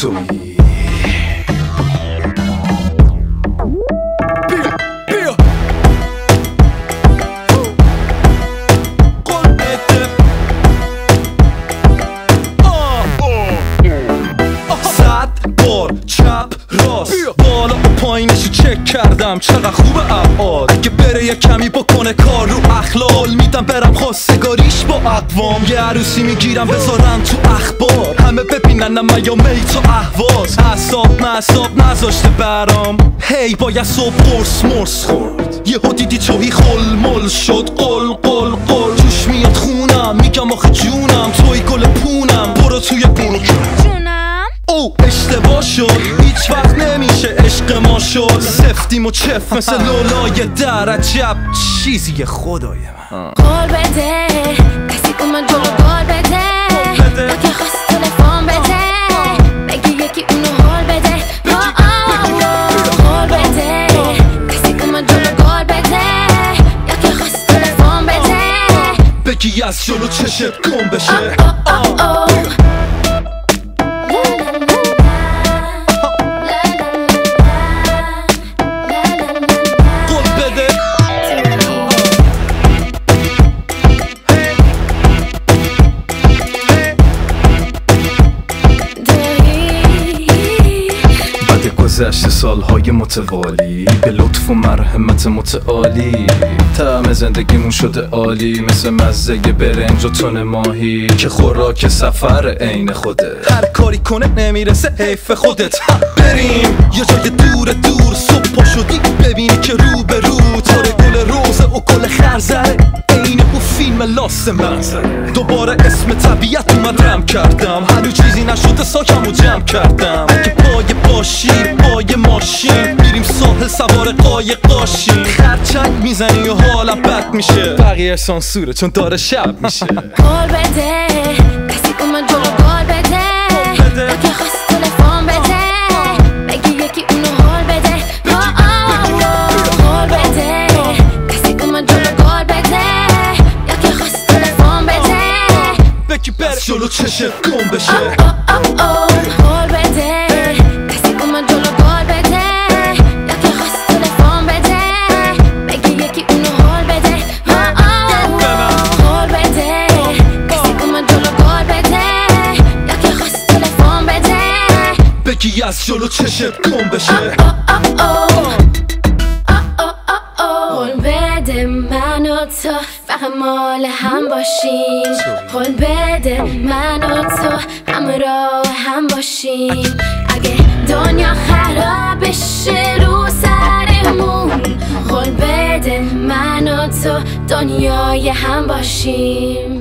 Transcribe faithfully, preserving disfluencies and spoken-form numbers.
توی بالا و پایینشو چک کردم چقدر خوبه ابعاد اگه بره یه کمی بکنه کار رو اخلاق میدم برم خواستگاریش با اقوام یه عروسی میگیرم بذارم تو اخبار همه ببینن من یا میت و اهواز اعصاب معصاب نذاشته برام هی باید صبح قرص مرس خورد یهو دیدی توهی خل مل شد قل قل قل جوش میاد خونم میگم آخه جونم توی گل پونم برو توی بونو جونم او اشتباه شد هیچ وقت نمیشه عشق ما شد سفتیم و چف مثل لولای در عجب چیزی خدای من قول بده کسی اومد جلو قول بده تا که خواست تلفن بده بگی یکی اونو حال بده قول بده کسی اومد جلو قول بده یا که خواست تلفن بده بگی از جلو چشت گم بشه گذشت سالهای متوالی به لطف و مرحمت متعالی طعم زندگیمون شده عالی مثل مزه برنج و تن ماهی که خوراک سفر عین خوده هر کاری کنه نمیرسه حیف خودت بریم یه جای دور دور صبح پا شدی ببینی که رو به رو تاره گل روزه و گل خرزره عین اون فیلم لاست منظره دوباره اسم طبیعت اومدم کردم هنو چیزی نشده ساکم و جمع کردم که پای باشی پای ماشین میریم ساحل سوار قایق قاشیم خرچنگ میزنی و حالم بد میشه بقیه سانسوره چون داره شب میشه قول بده کسی اومد جلو قول بده تا که خواست تلفن بده بگی یکی اونو حال بده قول بده کسی اومد جلو قول بده یا که خواست تلفن بده بگی بر جلو چشت گم بشه قول بده کسی اومد جلو قول بده یا که خواست تلفن بده بگی یکی اونو حال بده قول بده کسی اومد جلو قول بده یا که خواست تلفن بده بگی از جلو چشت گم بشه قول بده من و تو فقط مال هم باشیم قول بده من و تو همراه هم باشیم اگه دنیا خراب بشه رو سرمون قول بده من و تو دنیای هم باشیم